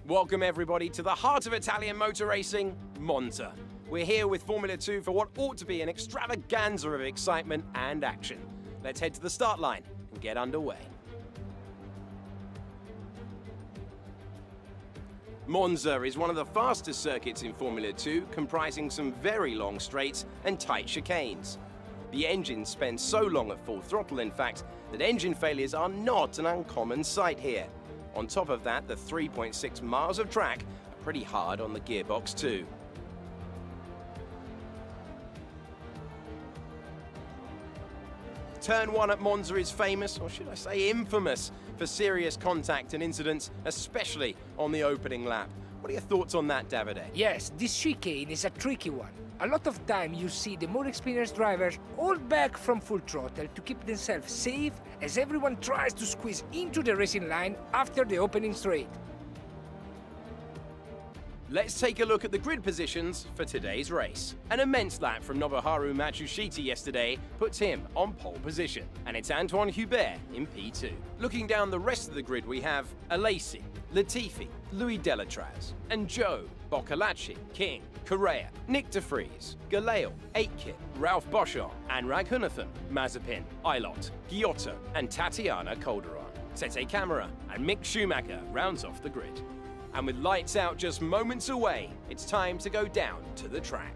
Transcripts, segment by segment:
Welcome everybody to the heart of Italian motor racing, Monza. We're here with Formula 2 for what ought to be an extravaganza of excitement and action. Let's head to the start line and get underway. Monza is one of the fastest circuits in Formula 2, comprising some very long straights and tight chicanes. The engine spends so long at full throttle, in fact, that engine failures are not an uncommon sight here. On top of that, the 3.6 miles of track are pretty hard on the gearbox too. Turn 1 at Monza is famous, or should I say infamous, for serious contact and incidents, especially on the opening lap. What are your thoughts on that, Davide? Yes, this chicane is a tricky one. A lot of time you see the more experienced drivers hold back from full throttle to keep themselves safe as everyone tries to squeeze into the racing line after the opening straight. Let's take a look at the grid positions for today's race. An immense lap from Nobuharu Matsushita yesterday puts him on pole position, and it's Antoine Hubert in P2. Looking down the rest of the grid, we have Alesi, Latifi, Louis Delatraz, and Joe, Boccalacci, King, Correa, Nick de Vries, Galeo, Aitken, Ralph Boschon, Anrag Hunathan, Mazepin, Ilott, Giotto, and Tatiana Calderon. Tete Camara and Mick Schumacher rounds off the grid. And with lights out just moments away, it's time to go down to the track.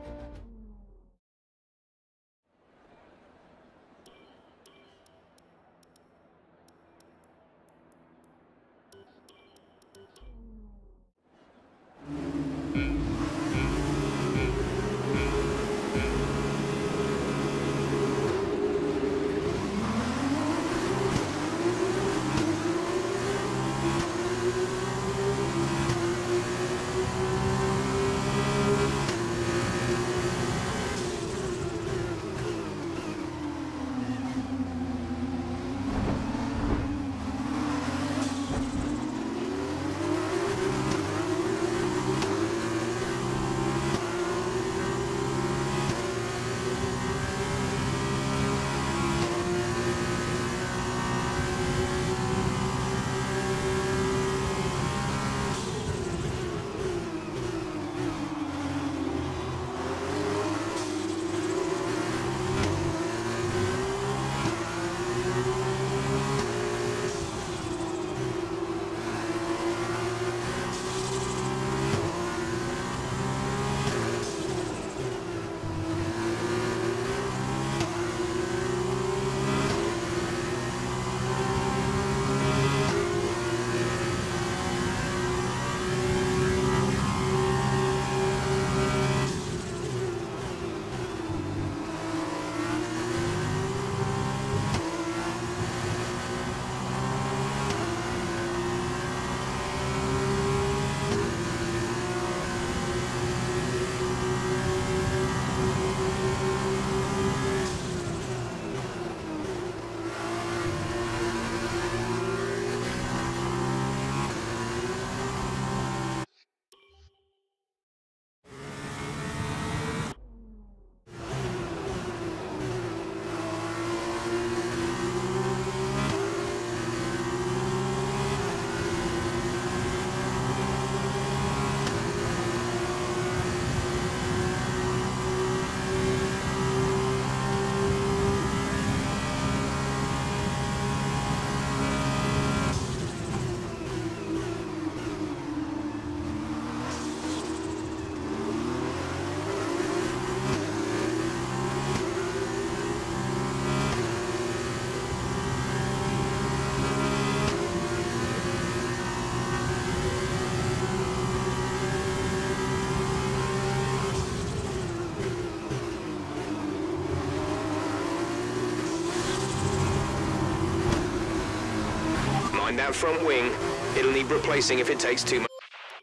That front wing, it'll need replacing if it takes too much.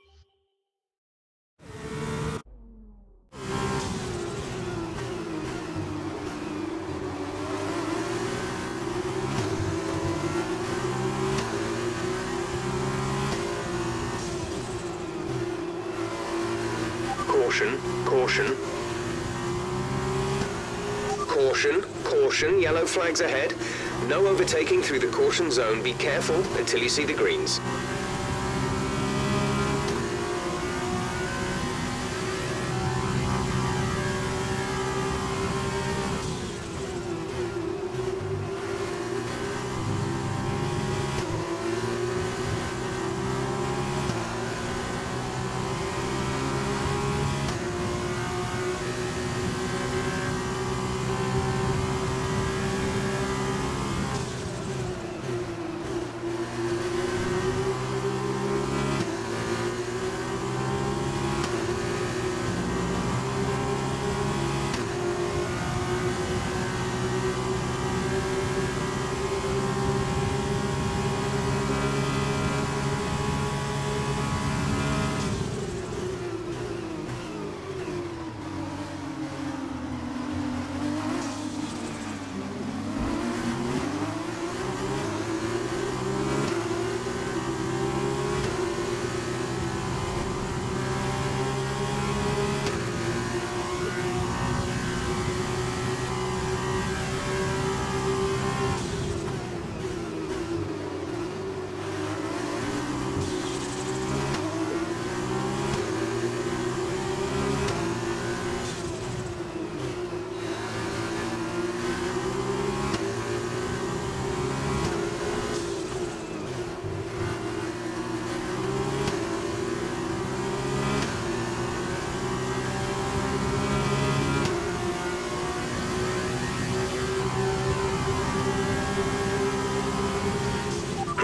Caution, caution. Caution, caution, yellow flags ahead. No overtaking through the caution zone. Be careful until you see the greens.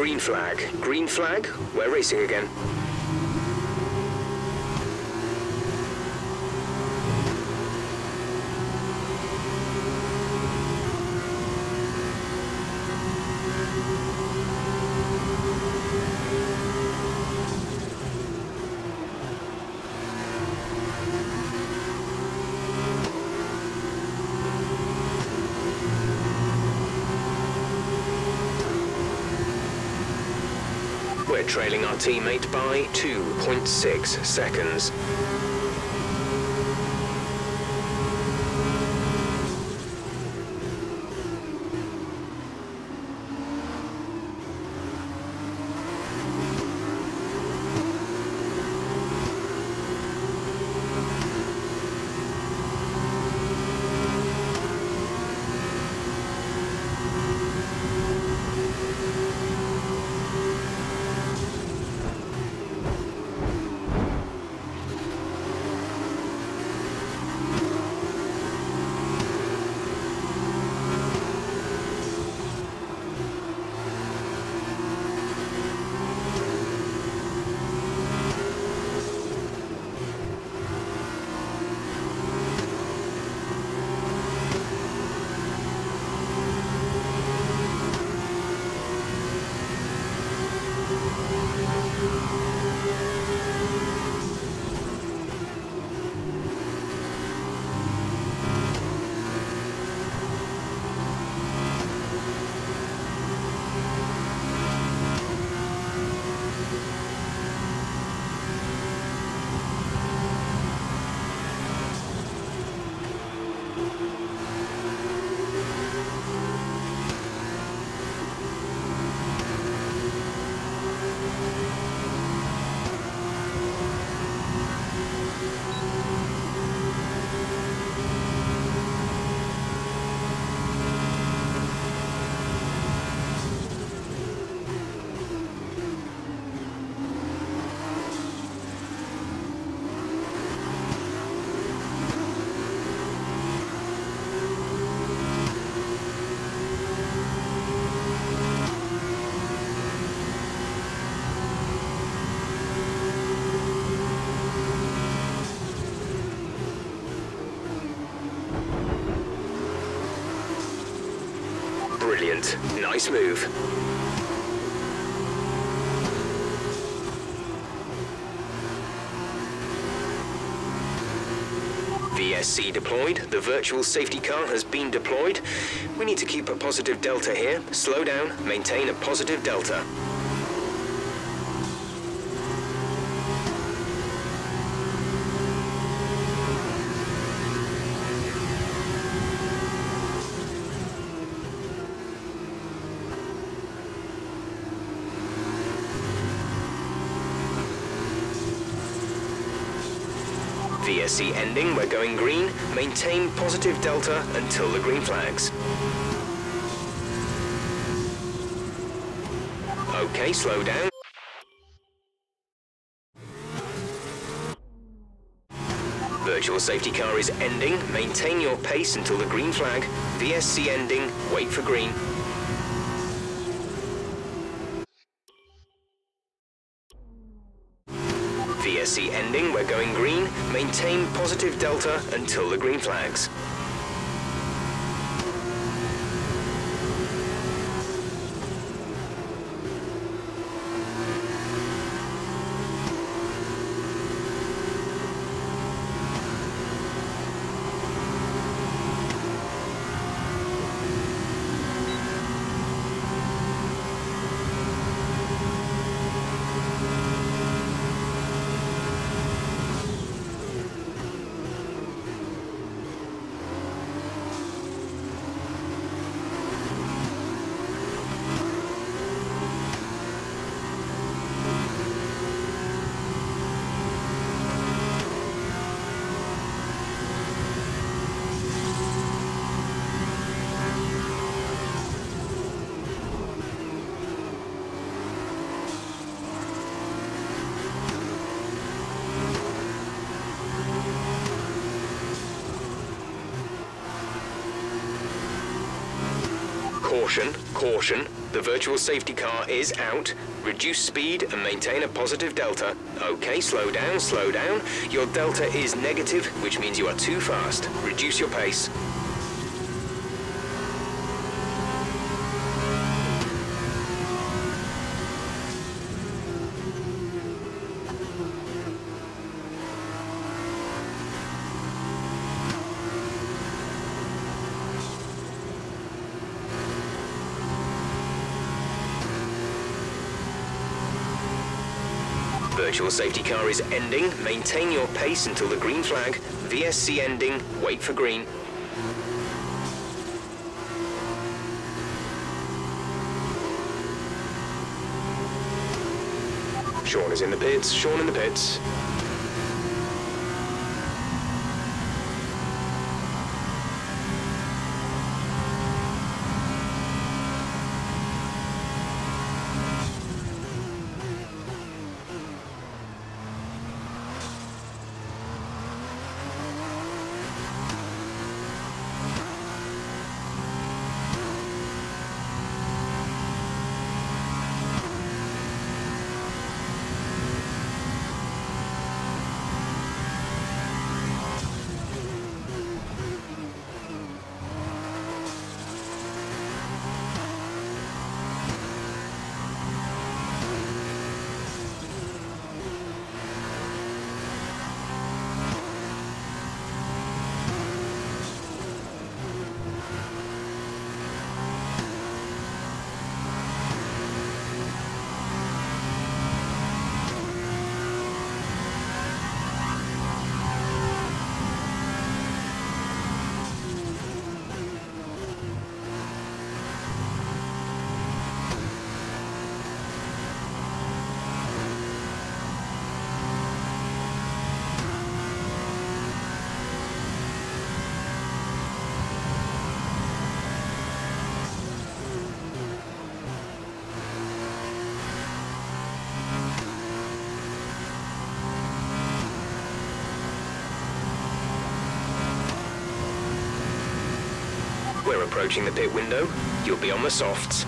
Green flag. Green flag, we're racing again. We're trailing our teammate by 2.6 seconds. Brilliant. Nice move. VSC deployed. The virtual safety car has been deployed. We need to keep a positive delta here. Slow down, maintain a positive delta. VSC ending, we're going green. Maintain positive delta until the green flags. Okay, slow down. Virtual safety car is ending. Maintain your pace until the green flag. VSC ending, wait for green. VSC ending, we're going green. Maintain positive delta until the green flags. Caution, caution. The virtual safety car is out. Reduce speed and maintain a positive delta. Okay, slow down, slow down. Your delta is negative, which means you are too fast. Reduce your pace. Virtual safety car is ending. Maintain your pace until the green flag. VSC ending. Wait for green. Sean is in the pits. Sean in the pits. We're approaching the pit window. You'll be on the softs.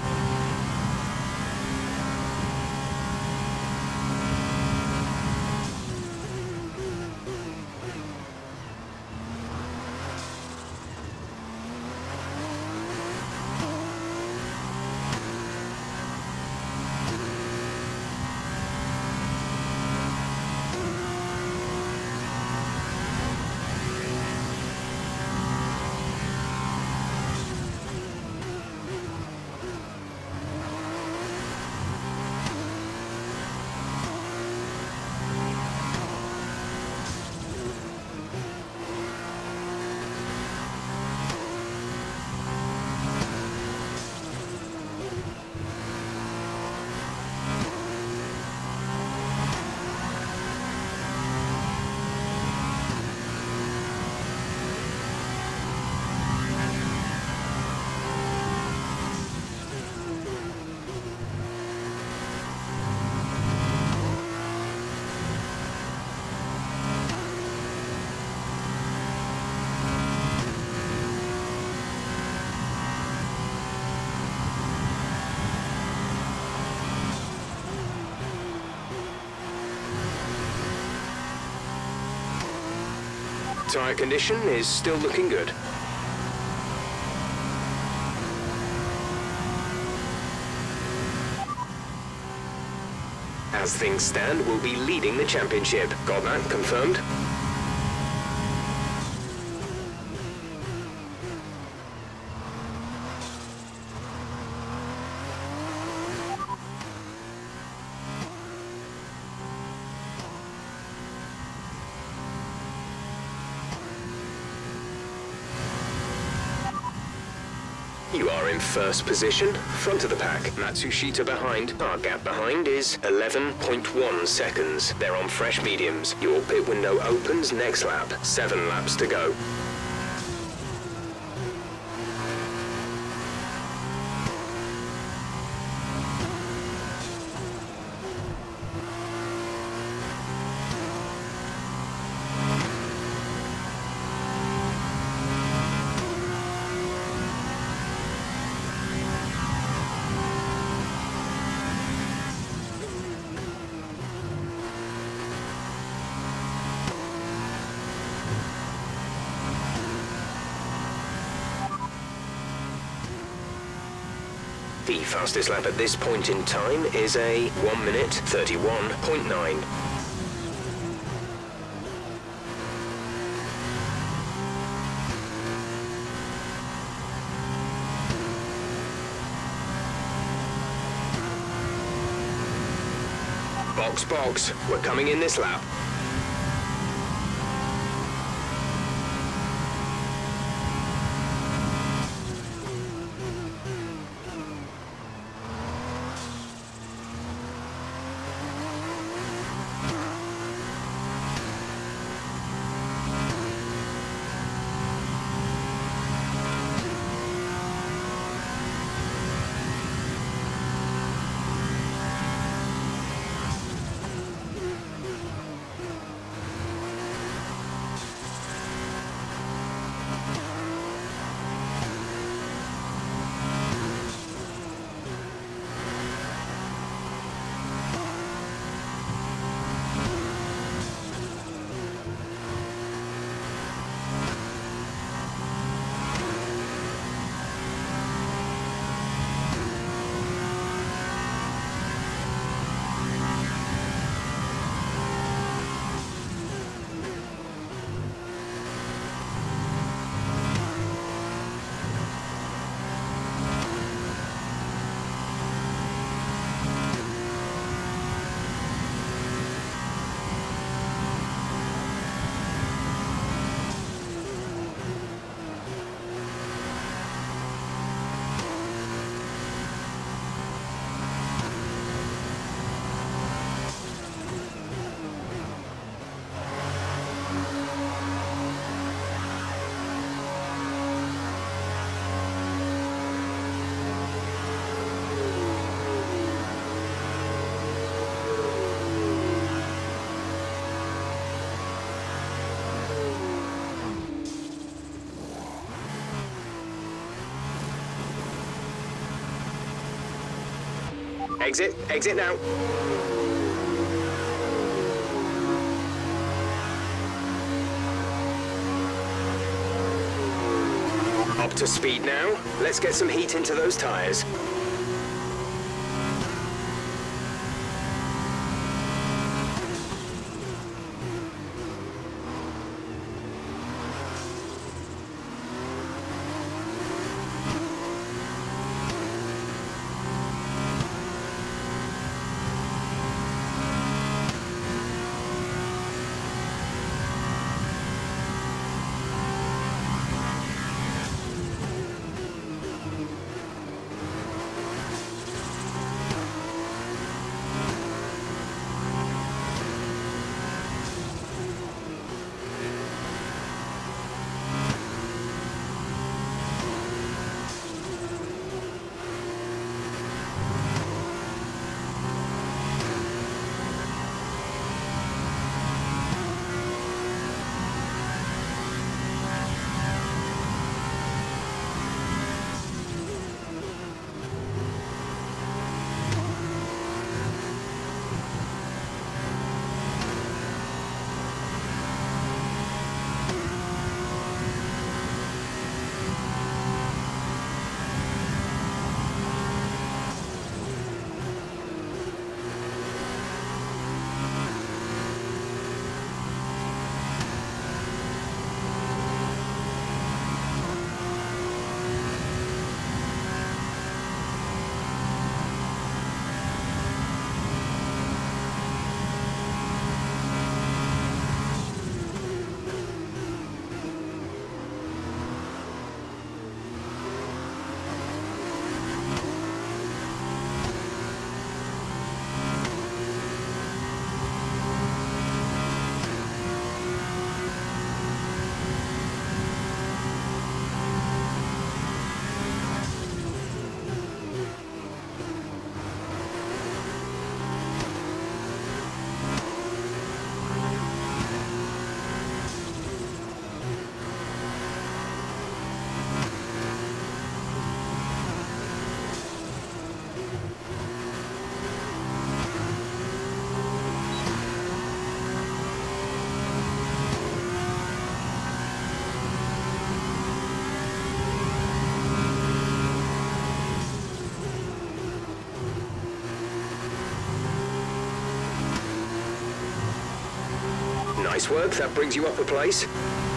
Tyre condition is still looking good. As things stand, we'll be leading the championship. Got that confirmed? You are in first position, front of the pack. Matsushita behind. Our gap behind is 11.1 seconds. They're on fresh mediums. Your pit window opens next lap. 7 laps to go. Fastest lap at this point in time is a 1 minute 31.9. Box, box, we're coming in this lap. Exit, exit now. Up to speed now. Let's get some heat into those tires. Nice work, that brings you up a place.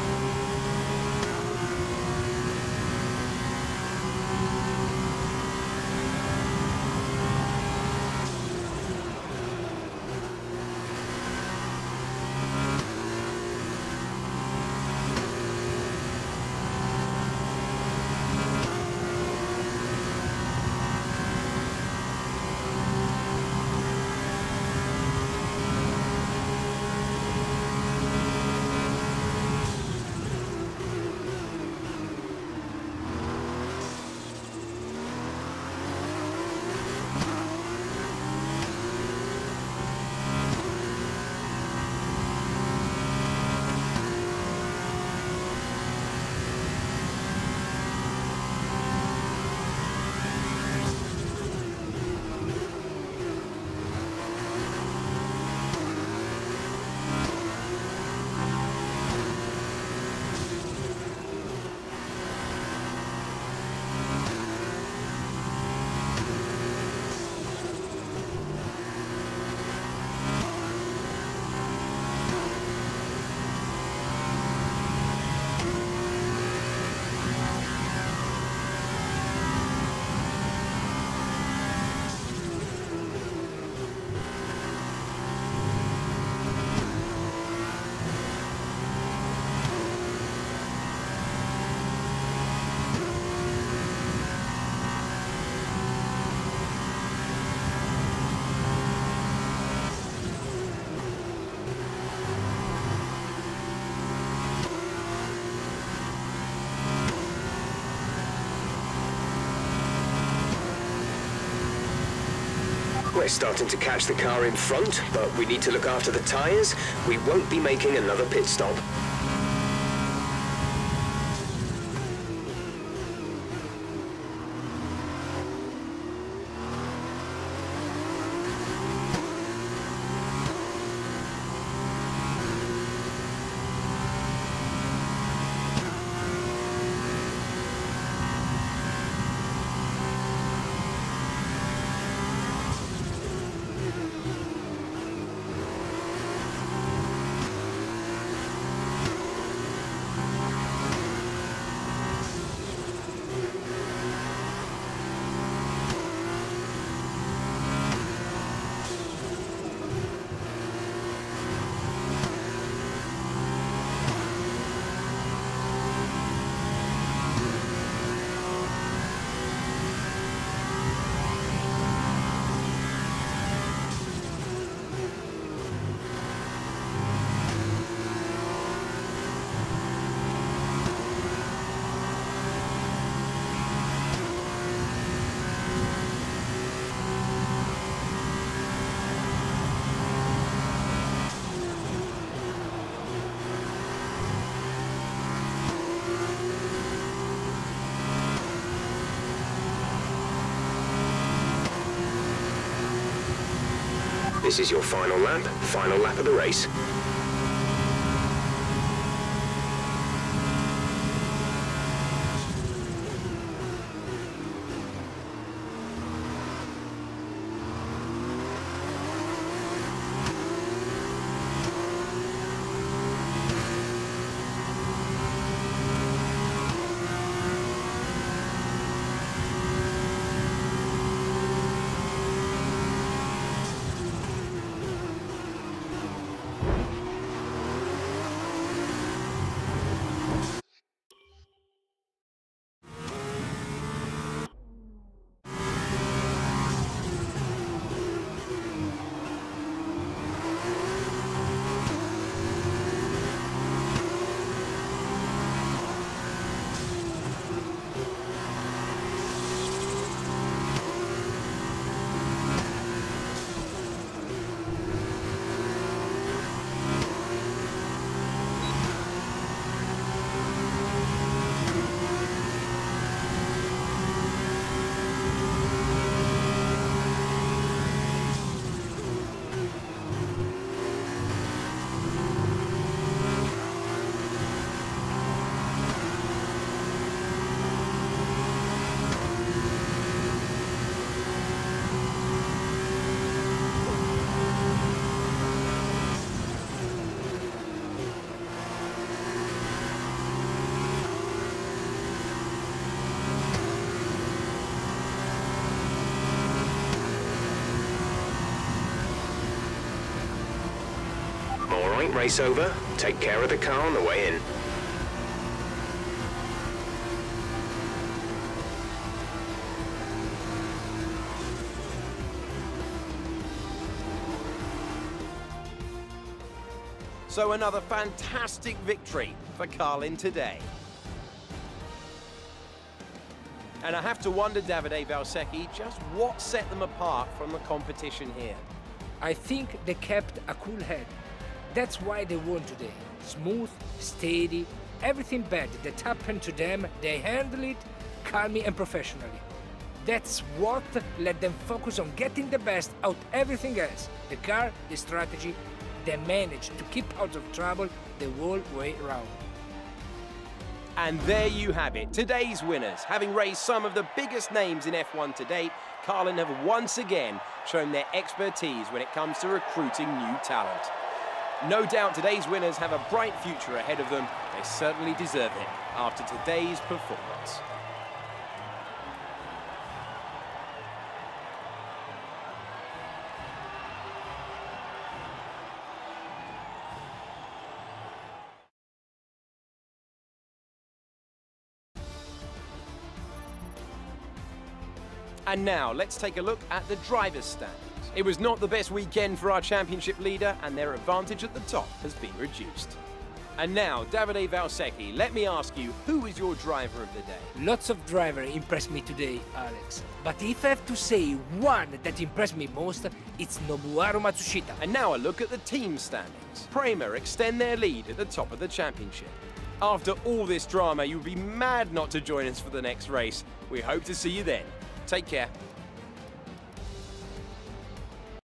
We're starting to catch the car in front, but we need to look after the tyres. We won't be making another pit stop. This is your final lap of the race. Point race over. Take care of the car on the way in. So another fantastic victory for Carlin today. And I have to wonder, Davide Valsecchi, just what set them apart from the competition here. I think they kept a cool head. That's why they won today. Smooth, steady, everything bad that happened to them, they handled it calmly and professionally. That's what let them focus on getting the best out of everything else. The car, the strategy, they managed to keep out of trouble the whole way around. And there you have it, today's winners. Having raised some of the biggest names in F1 to date, Carlin have once again shown their expertise when it comes to recruiting new talent. No doubt today's winners have a bright future ahead of them. They certainly deserve it after today's performance. And now, let's take a look at the driver's standings. It was not the best weekend for our championship leader, and their advantage at the top has been reduced. And now, Davide Valsecchi, let me ask you, who is your driver of the day? Lots of drivers impressed me today, Alex. But if I have to say one that impressed me most, it's Nobuharu Matsushita. And now a look at the team standings. Prema extend their lead at the top of the championship. After all this drama, you'd be mad not to join us for the next race. We hope to see you then. Take care.